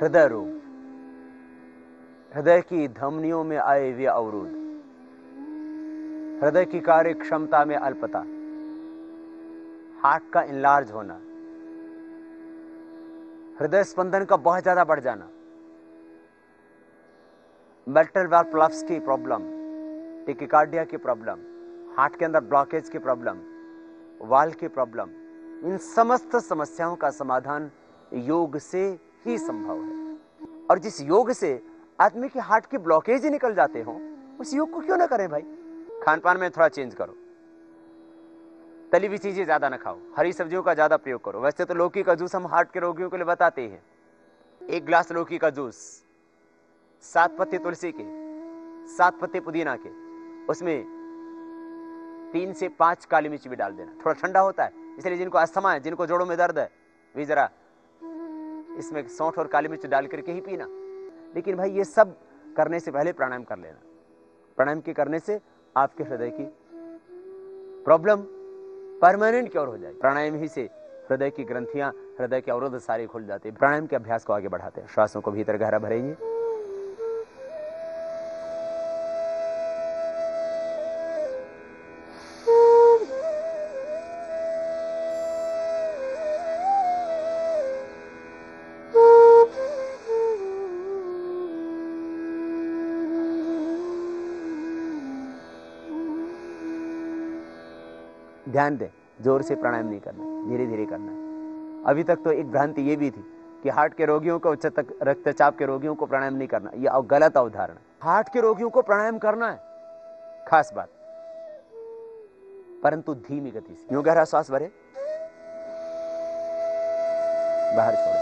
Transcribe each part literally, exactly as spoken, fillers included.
हृदय रोग, हृदय की धमनियों में आए हुए अवरोध, हृदय की कार्य क्षमता में अल्पता, हार्ट का इनलार्ज होना, हृदय स्पंदन का बहुत ज्यादा बढ़ जाना, मेटल वाल्व प्लफ्स की प्रॉब्लम, टेकिकार्डिया की प्रॉब्लम, हार्ट के अंदर ब्लॉकेज की प्रॉब्लम, वाल्व की प्रॉब्लम, इन समस्त समस्याओं का समाधान योग से ही संभव है। और जिस योग से आदमी के हार्ट की ब्लॉकेज ही निकल जाते हो, उस योग को क्यों ना करें भाई। खान पान में थोड़ा चेंज करो, तली हुई चीजें ज्यादा ना खाओ, हरी सब्जियों का ज्यादा प्रयोग करो। वैसे तो लौकी का जूस हम हार्ट के रोगियों के लिए बताते हैं। एक गिलास लौकी का जूस, सात पत्ते तुलसी के, सात पत्ते पुदीना के, उसमें तीन से पांच काली मिर्च भी डाल देना। थोड़ा ठंडा होता है, इसलिए जिनको अस्थमा है, जिनको जोड़ों में दर्द है, वे जरा इसमें सौंठ और काली मिर्च डाल करके ही पीना। लेकिन भाई ये सब करने से पहले प्राणायाम कर लेना। प्राणायाम के करने से आपके हृदय की प्रॉब्लम परमानेंट क्योर हो जाएगी। प्राणायाम ही से हृदय की ग्रंथियां, हृदय के अवरोध सारे खुल जाते हैं। प्राणायाम के अभ्यास को आगे बढ़ाते हैं। श्वासों को भीतर गहरा भरेंगे, ध्यान दें, जोर से प्राणायाम नहीं करना, धीरे धीरे करना है। अभी तक तो एक भ्रांति ये भी थी कि हार्ट के रोगियों को, उच्च रक्तचाप के रोगियों को प्राणायाम नहीं करना, यह गलत अवधारणा। हार्ट के रोगियों को प्राणायाम करना है, खास बात, परंतु धीमी गति से। यूं गहरा श्वास भरे, बाहर छोड़ो।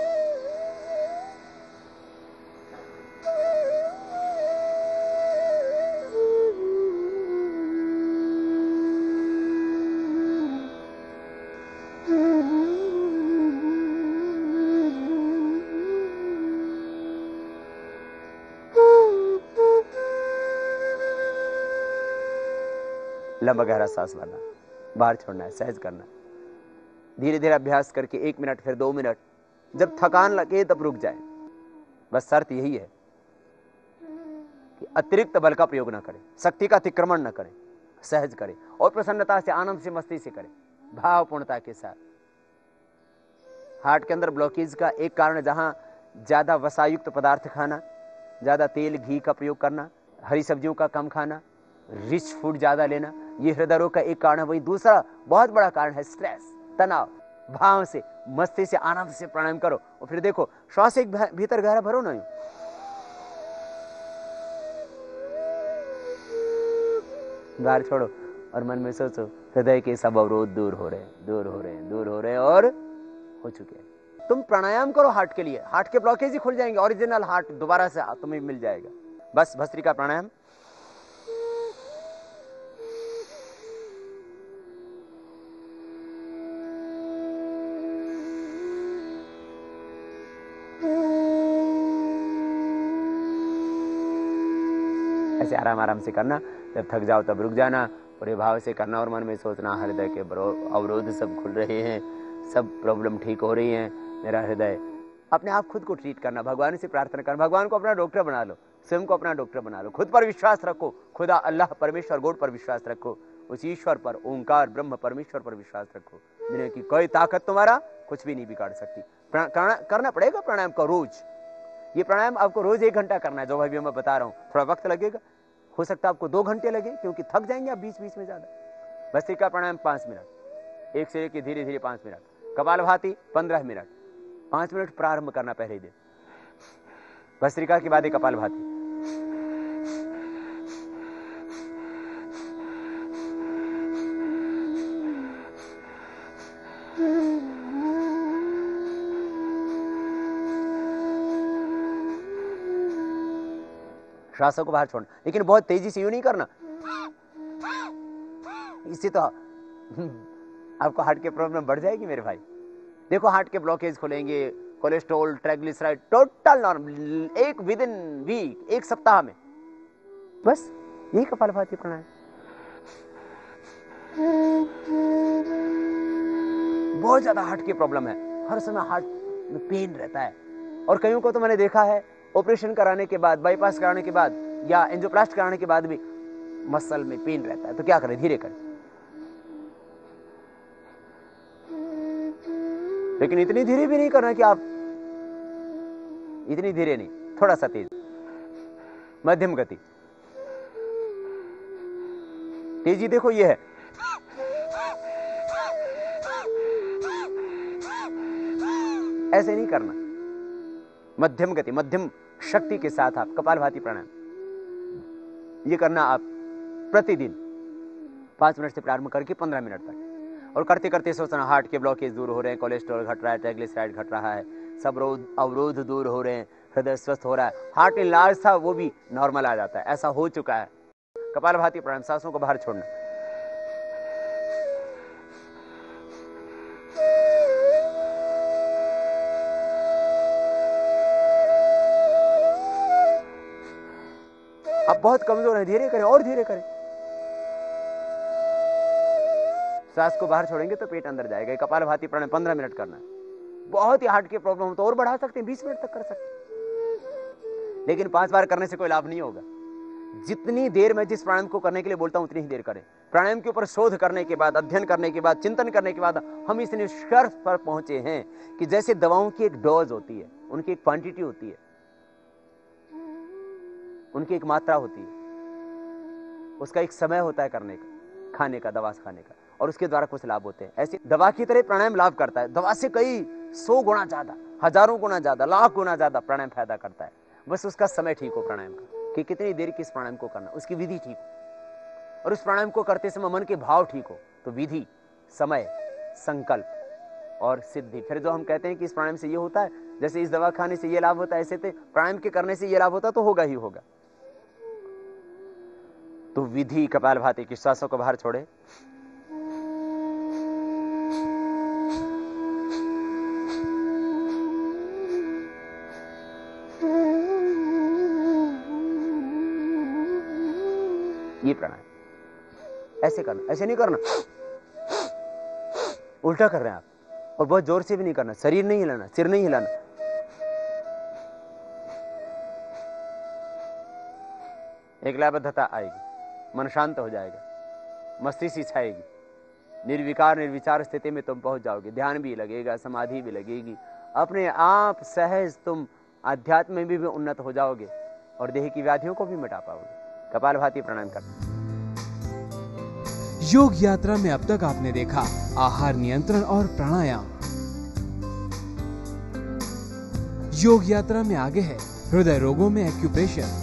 लंबा गहरा सांस भरना, बाहर छोड़ना है, सहज करना। धीरे धीरे अभ्यास करके एक मिनट, फिर दो मिनट, जब थकान लगे तब रुक जाए। बस शर्त यही है कि अतिरिक्त बल का प्रयोग ना करें, शक्ति का अतिक्रमण न करें, सहज करें और प्रसन्नता से, आनंद से, मस्ती से करें, भावपूर्णता के साथ। हार्ट के अंदर ब्लॉकेज का एक कारण, जहां ज्यादा वसायुक्त पदार्थ खाना, ज्यादा तेल घी का प्रयोग करना, हरी सब्जियों का कम खाना, रिच फूड ज्यादा लेना, ये हृदय रोग का एक कारण है। वही दूसरा बहुत बड़ा कारण है स्ट्रेस, तनाव। भाव से, मस्ती से, आनंद से प्राणायाम करो और फिर देखो, श्वास एक भीतर गहरा भरो ना, बाहर छोड़ो और मन में सोचो हृदय के सब अवरोध दूर हो रहे हैं, दूर हो रहे हैं, दूर हो रहे हैं और हो चुके हैं। तुम प्राणायाम करो हार्ट के लिए, हार्ट के ब्लॉकेज ही खुल जाएंगे, ओरिजिनल हार्ट दोबारा से तुम्हें मिल जाएगा। बस भस्त्रिका प्राणायाम। ऐसे आराम आराम से करना, जब थक जाओ तब रुक जाना, पूरे भाव से करना और मन में सोचना हृदय के अवरोध सब खुल रहे हैं, सब प्रॉब्लम ठीक हो रही है। मेरा हृदय, अपने आप खुद को ट्रीट करना, भगवान से प्रार्थना करना, भगवान को अपना डॉक्टर बना लो, स्वयं को अपना डॉक्टर बना लो। खुद पर विश्वास रखो, खुदा अल्लाह परमेश्वर गॉड पर विश्वास रखो, उस ईश्वर पर, ओंकार ब्रह्म परमेश्वर पर विश्वास रखो। दुनिया की कोई ताकत तुम्हारा कुछ भी नहीं बिगाड़ सकती। करना पड़ेगा प्राणायाम का रोज। ये प्राणायाम आपको रोज एक घंटा करना है, जो भाई मैं बता रहा हूँ। थोड़ा वक्त लगेगा, हो सकता है आपको दो घंटे लगे, क्योंकि थक जाएंगे आप बीच बीच में ज्यादा। भस्त्रिका प्राणायाम पांच मिनट, एक से एक धीरे धीरे पांच मिनट। कपालभाति पंद्रह मिनट, पांच मिनट प्रारंभ करना पहले दिन। भस्त्रिका के बाद एक कपालभाति। श्वासों को बाहर छोड़ना, लेकिन बहुत तेजी से यूं नहीं करना, इससे तो आपको हार्ट के प्रॉब्लम बढ़ जाएगी मेरे भाई। देखो हार्ट के ब्लॉकेज खुलेंगे, कोलेस्ट्रॉल, ट्राइग्लिसराइड टोटल नॉर्मल, एक विद इन वीक, एक सप्ताह में। बस यही कपालभाति प्राणायाम। बहुत ज्यादा हार्ट की प्रॉब्लम है, हर समय हार्ट में पेन रहता है, और कईयों को तो मैंने देखा है ऑपरेशन कराने के बाद, बाईपास कराने के बाद या एंजियोप्लास्ट कराने के बाद भी मसल में पेन रहता है। तो क्या करें? धीरे करें, लेकिन इतनी धीरे भी नहीं करना कि आप, इतनी धीरे नहीं, थोड़ा सा तेज, मध्यम गति। तेजी देखो ये है, ऐसे नहीं करना, मध्यम गति, मध्यम शक्ति के साथ आप कपालभाति प्राणायाम ये करना आप प्रतिदिन पांच मिनट से प्रारंभ करके पंद्रह मिनट तक। और करते करते सोचना हार्ट के ब्लॉकेज दूर हो रहे हैं, कोलेस्ट्रॉल घट रहा है, ट्राइग्लिसराइड घट रहा है, सब रोध अवरोध दूर हो रहे हैं, हृदय स्वस्थ हो रहा है, हार्ट इनलार्ज था वो भी नॉर्मल आ जाता है, ऐसा हो चुका है। कपालभाति प्राणायाम, सांसों को बाहर छोड़ना। अब बहुत कमजोर है, धीरे करें और धीरे करें। सांस को बाहर छोड़ेंगे तो पेट अंदर जाएगा। कपालभाति प्राणायाम पंद्रह मिनट करना है। बहुत ही हार्ट की प्रॉब्लम हो तो और बढ़ा सकते हैं, बीस मिनट तक कर सकते हैं, लेकिन पांच बार करने से कोई लाभ नहीं होगा। जितनी देर मैं जिस प्राणायाम को करने के लिए बोलता हूं उतनी ही देर करें। प्राणायाम के ऊपर शोध करने के बाद, अध्ययन करने के बाद, चिंतन करने के बाद हम इस निष्कर्ष पर पहुंचे हैं कि जैसे दवाओं की एक डोज होती है, उनकी एक क्वांटिटी होती है, उनकी एक मात्रा होती है, उसका एक समय होता है करने का, खाने का, दवा खाने का, और उसके द्वारा कुछ लाभ होते हैं। ऐसी दवा की तरह प्राणायाम लाभ करता है, दवा से कई सौ गुना ज्यादा, हजारों गुना ज्यादा, लाख गुना ज्यादा प्राणायाम फायदा करता है। बस उसका समय ठीक हो प्राणायाम का, कि कितनी देर किस प्राणायाम को करना, उसकी विधि ठीक हो, और उस प्राणायाम को करते समय मन के भाव ठीक हो। तो विधि, समय, संकल्प और सिद्धि। फिर जो हम कहते हैं कि इस प्राणायाम से ये होता है, जैसे इस दवा खाने से ये लाभ होता है, ऐसे तो प्राणायाम के करने से ये लाभ होता, तो होगा ही होगा। तो विधि कपालभाति की, श्वासों को बाहर छोड़े, ये प्राणायाम ऐसे करना, ऐसे नहीं करना, उल्टा कर रहे हैं आप, और बहुत जोर से भी नहीं करना, शरीर नहीं हिलाना, सिर नहीं हिलाना। एक लयबद्धता आएगी, मन शांत हो जाएगा, मस्तिष्क छाएगी, निर्विकार निर्विचार स्थिति में तुम पहुंच जाओगे, ध्यान भी लगेगा, समाधि भी लगेगी, अपने आप सहज तुम अध्यात्म में भी, भी उन्नत हो जाओगे और देह की व्याधियों को भी मिटा पाओगे। कपालभाति प्राणायाम करना। योग यात्रा में अब तक आपने देखा आहार नियंत्रण और प्राणायाम। योग यात्रा में आगे है हृदय रोगों में एक्यूप्रेशर।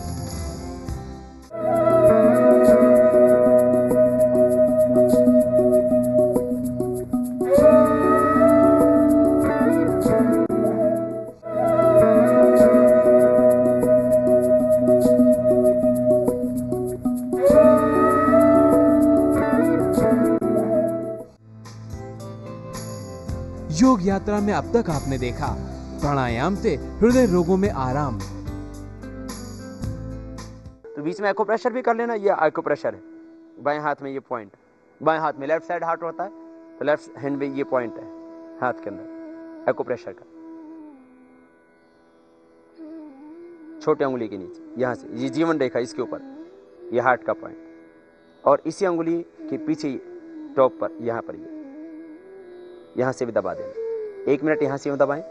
योग यात्रा में अब तक आपने देखा प्राणायाम से हृदय रोगों में आराम। तो बीच में एक्यूप्रेशर भी कर लेना। ये एक्यूप्रेशर है, बाएं हाथ में ये पॉइंट, बाएं हाथ में लेफ्ट साइड हार्ट होता है, तो लेफ्ट हैंड में ये पॉइंट है हाथ के अंदर एक्यूप्रेशर का, छोटे उंगली के नीचे, यहां से ये जीवन रेखा, इसके ऊपर ये हार्ट का पॉइंट, और इसी उंगली के पीछे टॉप पर, यहां पर ये, यहां से भी दबा देना। एक मिनट यहां से यूं दबाएं,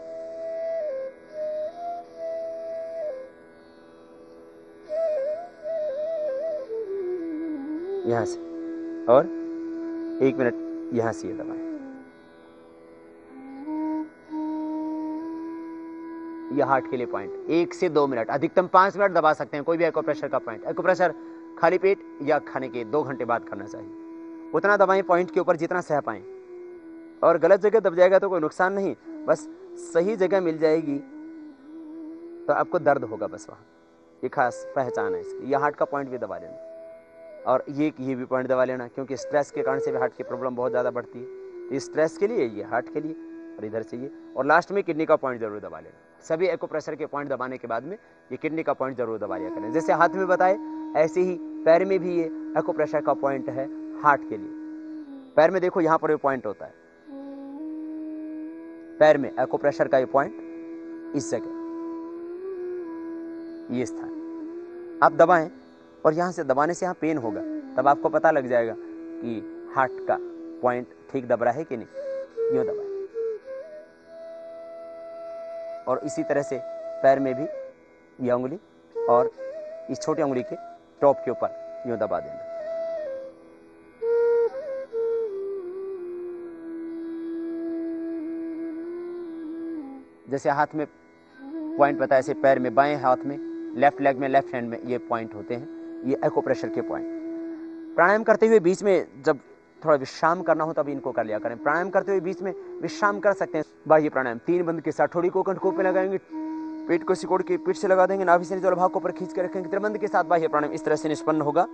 यहां से, और एक मिनट यहां से ये दबाएं। यह हार्ट के लिए पॉइंट, एक से दो मिनट, अधिकतम पांच मिनट दबा सकते हैं कोई भी एक्यूप्रेशर का पॉइंट। एक्यूप्रेशर खाली पेट या खाने के दो घंटे बाद करना चाहिए। उतना दबाएं पॉइंट के ऊपर जितना सह पाएं, और गलत जगह दब जाएगा तो कोई नुकसान नहीं, बस सही जगह मिल जाएगी तो आपको दर्द होगा बस वहां। ये खास पहचान है इसकी। ये हार्ट का पॉइंट भी दबा लेना, और ये ये भी पॉइंट दबा लेना, क्योंकि स्ट्रेस के कारण से भी हार्ट की प्रॉब्लम बहुत ज्यादा बढ़ती है। तो स्ट्रेस के लिए ये, हार्ट के लिए, और इधर से ये, और लास्ट में किडनी का पॉइंट जरूर दबा लेना। सभी एक्यूप्रेशर के पॉइंट दबाने के बाद में ये किडनी का पॉइंट जरूर दबा लिया करें। जैसे हाथ में बताए, ऐसे ही पैर में भी ये एक्यूप्रेशर का पॉइंट है हार्ट के लिए। पैर में देखो यहां पर ये पॉइंट होता है, पैर में एक्यूप्रेशर का ये पॉइंट इस जगह, ये स्थान आप दबाएं, और यहां से दबाने से यहां पेन होगा, तब आपको पता लग जाएगा कि हार्ट का पॉइंट ठीक दब रहा है कि नहीं। यूं दबाएं, और इसी तरह से पैर में भी यह उंगली और इस छोटी उंगली के टॉप के ऊपर यूं दबा देना। जैसे हाथ में पॉइंट बताया, ऐसे पैर में, बाएं हाथ में, लेफ्ट लेग में, लेफ्ट हैंड में ये पॉइंट होते हैं, ये एक्यूप्रेशर के पॉइंट। प्राणायाम करते हुए बीच में जब थोड़ा विश्राम करना हो तब इनको कर लिया करें। प्राणायाम करते हुए बीच में विश्राम कर सकते हैं। बाह्य प्राणायाम तीन बंद के साथ, थोड़ी को कंठकों पे लगाएंगे, पेट को सिकोड़ के पीठ से लगा देंगे, नाभि से नीचे भाग को ऊपर खींच के रखेंगे, त्रिबंध के साथ बाह्य प्राणायाम इस तरह से निष्पन्न होगा।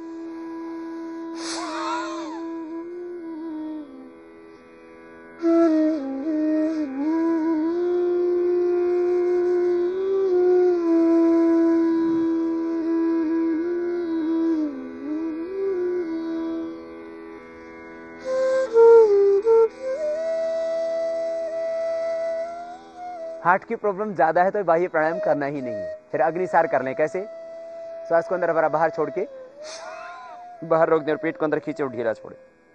हार्ट की प्रॉब्लम ज्यादा है तो बाह्य प्राणायाम करना ही नहीं है। फिर अग्निसार कर लें। कैसे? श्वास को अंदर भरा, बाहर छोड़ के बाहर रोक दें और पेट को अंदर खींचे और ढीला छोड़े।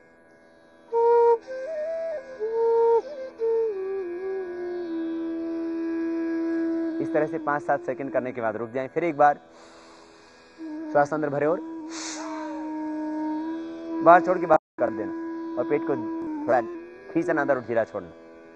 इस तरह से पांच सात सेकंड करने के बाद रुक जाएं। फिर एक बार श्वास अंदर भरे और बाहर छोड़ के बाहर कर देना, और पेट को थोड़ा खींचना अंदर और ढीला छोड़ना।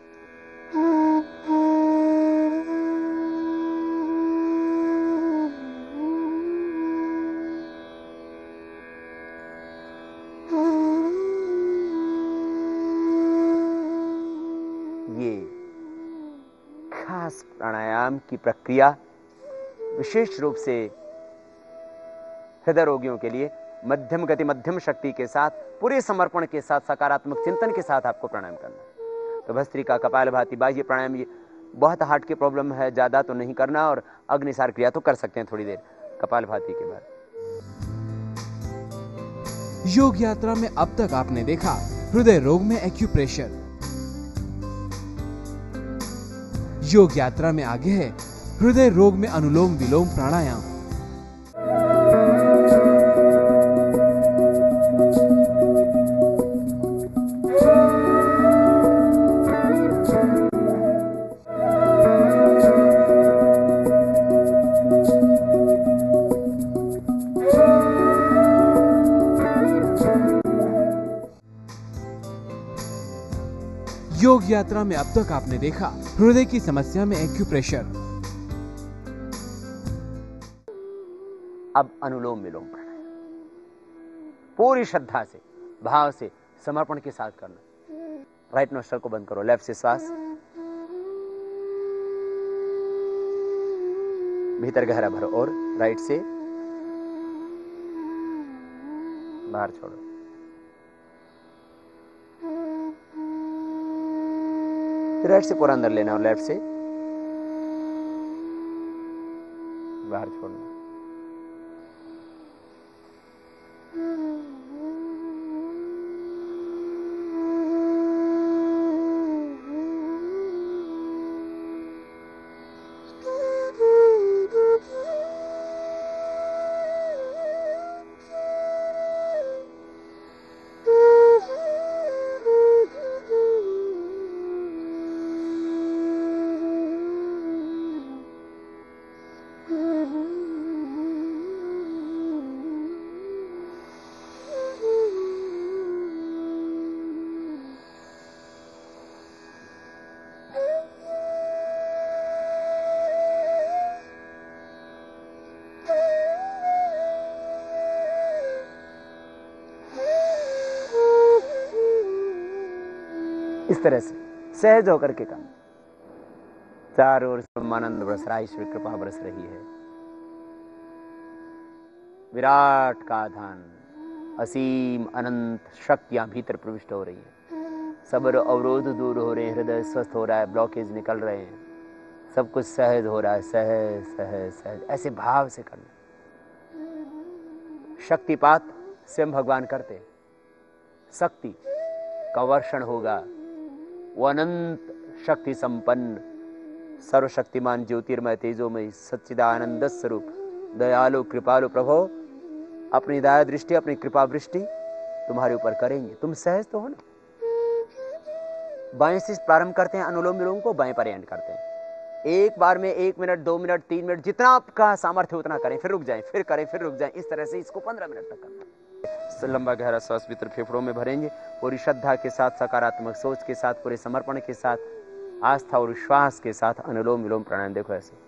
प्राणायाम की प्रक्रिया विशेष रूप से हृदय रोगियों के लिए मध्यम गति, मध्यम शक्ति के साथ, पूरे समर्पण के साथ, सकारात्मक चिंतन के साथ आपको प्राणायाम करना है। तो भस्त्रिका, कपालभाति, बाह्य प्राणायाम, ये बहुत हार्ट की प्रॉब्लम है, ज्यादा तो नहीं करना, और अग्निसार क्रिया तो कर सकते हैं थोड़ी देर कपालभाति के बाद। योग यात्रा में अब तक आपने देखा हृदय रोग में एक्यूप्रेशर। योग यात्रा में आगे है हृदय रोग में अनुलोम विलोम प्राणायाम। योग यात्रा में अब तक आपने देखा हृदय की समस्या में एक्यूप्रेशर। अब अनुलोम विलोम प्राणायाम पूरी श्रद्धा से, भाव से, समर्पण के साथ करना। राइट नोस्ट्रल को बंद करो, लेफ्ट से श्वास भीतर गहरा भरो और राइट से बाहर छोड़ो। राइट से पूरा अंदर लेना और लेफ्ट से बाहर छोड़ना। इस तरह से सहज होकर के काम। चारों ओर ब्रह्मानंद बरस रहा है, ईश्वर कृपा बरस रही है। विराट का धान, असीम अनंत शक्तियां भीतर प्रविष्ट हो रही हैं। सब अवरोध दूर हो रहे हैं, हृदय स्वस्थ हो रहा है, ब्लॉकेज निकल रहे हैं, सब कुछ सहज हो रहा है। सहज सहज सहज ऐसे भाव से करना। शक्तिपात स्वयं भगवान करते, शक्ति का वर्षण होगा, वो अनंत शक्ति संपन्न सर्वशक्तिमान ज्योतिर्मय तेजोमय सच्चिदानंद स्वरूप दयालु कृपालु प्रभो, अपनी दया दृष्टि अपनी कृपा वृष्टि तुम्हारे ऊपर करेंगे। तुम सहज तो हो ना। बाएं से प्रारंभ करते हैं अनुलोम विलोम को, बाएं पर एंड करते हैं। एक बार में एक मिनट, दो मिनट, तीन मिनट, जितना आपका सामर्थ्य उतना करें, फिर रुक जाएं, फिर करें, फिर रुक जाएं। इस तरह से इसको पंद्रह मिनट तक करना। लंबा गहरा श्वास भीतर फेफड़ों में भरेंगे, पूरी श्रद्धा के साथ, सकारात्मक सोच के साथ, पूरे समर्पण के साथ, आस्था और विश्वास के साथ अनुलोम विलोम प्राणायाम। देखो ऐसे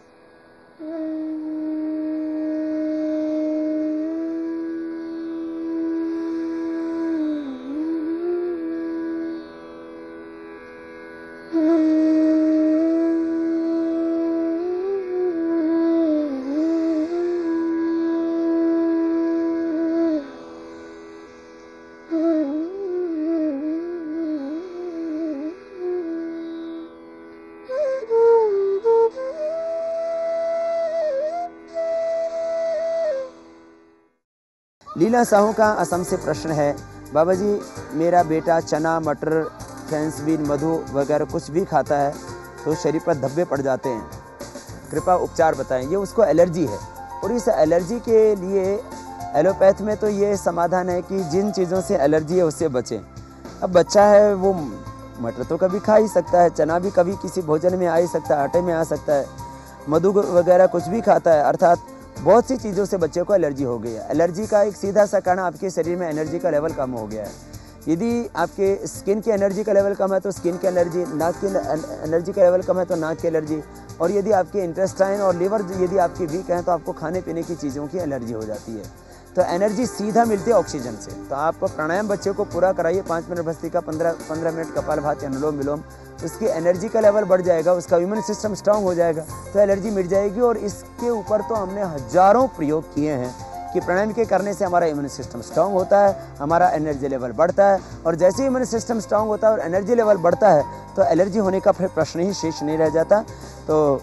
लीला साहू का असम से प्रश्न है, बाबा जी मेरा बेटा चना मटर फ्रेंच बीन मधु वगैरह कुछ भी खाता है तो शरीर पर धब्बे पड़ जाते हैं, कृपया उपचार बताएं। ये उसको एलर्जी है और इस एलर्जी के लिए एलोपैथ में तो ये समाधान है कि जिन चीज़ों से एलर्जी है उससे बचें। अब बच्चा है वो मटर तो कभी खा ही सकता है, चना भी कभी किसी भोजन में आ ही सकता है, आटे में आ सकता है, मधु वगैरह कुछ भी खाता है, अर्थात बहुत सी चीज़ों से बच्चे को एलर्जी हो गई है। एलर्जी का एक सीधा सा कारण आपके शरीर में एनर्जी का लेवल कम हो गया है। यदि आपके स्किन की एनर्जी का लेवल कम है तो स्किन की एनर्जी, नाक की एनर्जी का लेवल कम है तो नाक की एनर्जी, और यदि आपके इंटेस्टाइन और लिवर यदि आपके वीक हैं तो आपको खाने पीने की चीज़ों की एलर्जी हो जाती है। तो एनर्जी सीधा मिलती है ऑक्सीजन से। तो आप प्राणायाम बच्चे को पूरा कराइए, पाँच मिनट भस्त्रिका, पंद्रह पंद्रह मिनट कपालभाति, अनुलोम विलोम, उसकी एनर्जी का लेवल बढ़ जाएगा, उसका इम्यून सिस्टम स्ट्रांग हो जाएगा, तो एलर्जी मिट जाएगी। और इसके ऊपर तो हमने हजारों प्रयोग किए हैं कि प्राणायाम के करने से हमारा इम्यून सिस्टम स्ट्रांग होता है, हमारा एनर्जी लेवल बढ़ता है, और जैसे ही इम्यून सिस्टम स्ट्रांग होता है और एनर्जी लेवल बढ़ता है तो एलर्जी होने का फिर प्रश्न ही शेष नहीं रह जाता। तो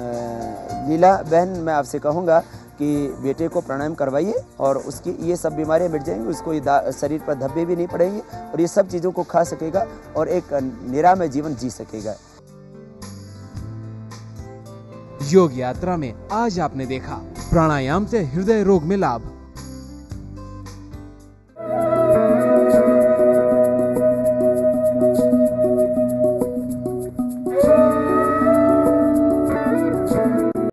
लीला बहन, मैं आपसे कहूँगा कि बेटे को प्राणायाम करवाइए और उसकी ये सब बीमारियां मिट जाएंगी, उसको शरीर पर धब्बे भी नहीं पड़ेंगे और ये सब चीज़ों को खा सकेगा और एक निरामय जीवन जी सकेगा। योग यात्रा में आज आपने देखा प्राणायाम से हृदय रोग में लाभ,